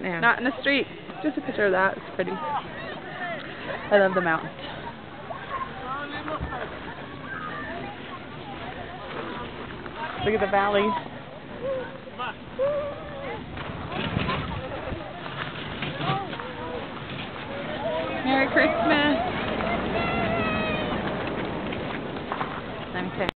Yeah. Not in the street. Just a picture of that. It's pretty. I love the mountains. Look at the valley. Merry Christmas.